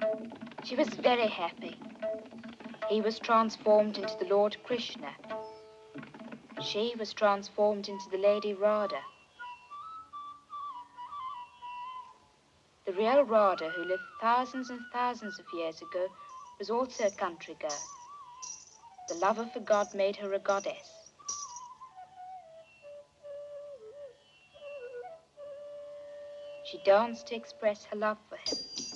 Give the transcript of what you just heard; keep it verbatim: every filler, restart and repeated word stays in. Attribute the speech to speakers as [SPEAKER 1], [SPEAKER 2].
[SPEAKER 1] She was very happy. He was transformed into the Lord Krishna. She was transformed into the Lady Radha. The real Radha, who lived thousands and thousands of years ago, was also a country girl. The lover for God made her a goddess. She danced to express her love for him.